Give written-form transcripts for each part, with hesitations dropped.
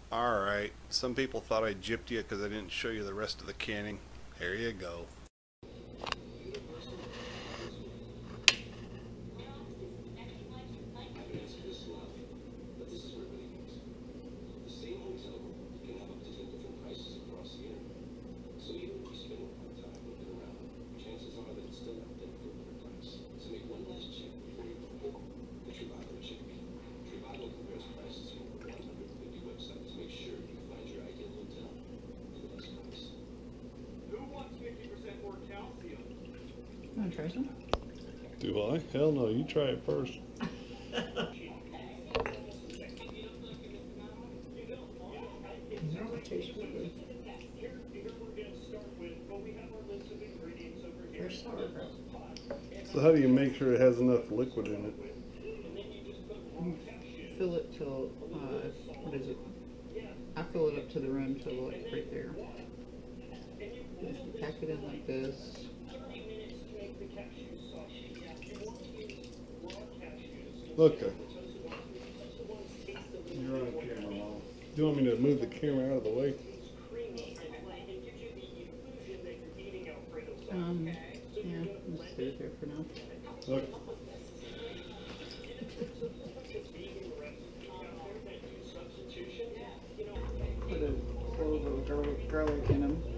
Alright, some people thought I gypped you because I didn't show you the rest of the canning. Here you go. Want to try some? Do I? Hell no, you try it first. Tastes really good. There's sauerkraut. So how do you make sure it has enough liquid in it? You fill it till, what is it? I fill it up to the rim till like right there. Just pack it in like this. Okay. You're on camera, Mom. Do you want me to move the camera out of the way? Yeah, let's sit it there for now. Look. Put a little garlic in them.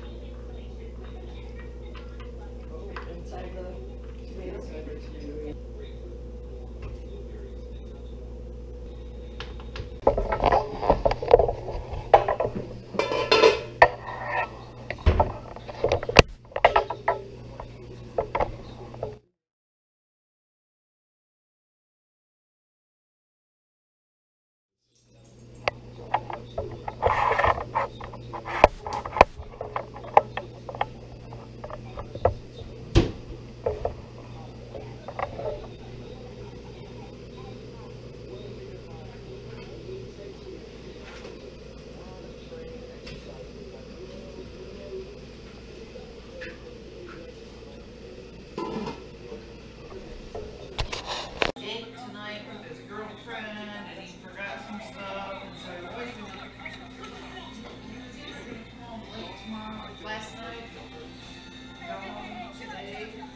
Inside the tomatoes. Last night, today.